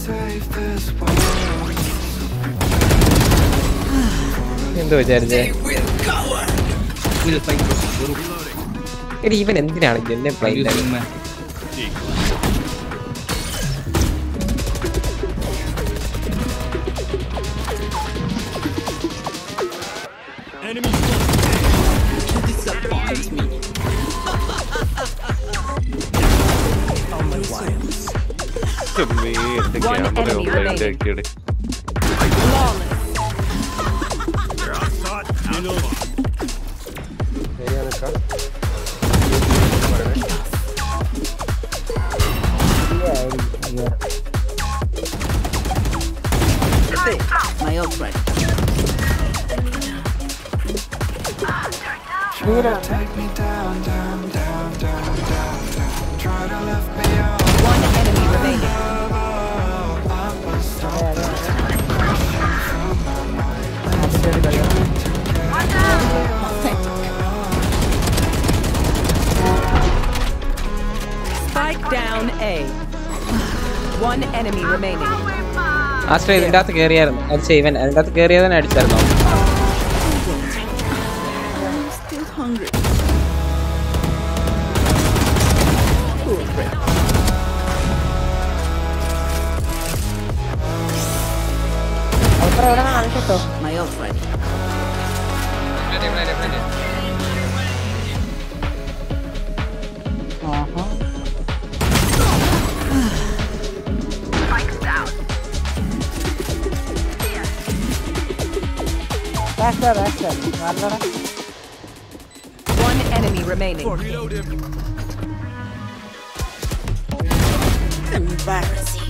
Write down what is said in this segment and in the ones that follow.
എന്തോ വിചാരിച്ചേ ഇവൻ എന്തിനാണ് എന്നെ play One enemy remaining. My ult ready. Take me down, down, down, down, down, down. Try to lift me up. One enemy remaining. Spike down A. One enemy remaining. ആശ്രയ ഇതിൻ്റെ അകത്ത് കയറിയായിരുന്നു അടിച്ച ഇവൻ അതിൻ്റെ അകത്ത് കയറിയതിനെ അടിച്ചായിരുന്നോ Still hungry. My ult ready. One enemy remaining. Embarrassing.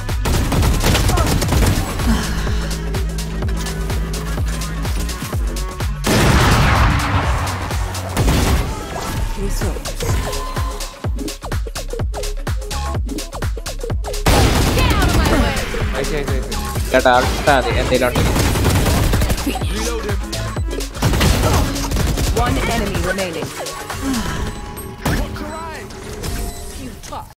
ചേട്ടാ അടുത്താ മതി എന്തെങ്കിലും One enemy remaining.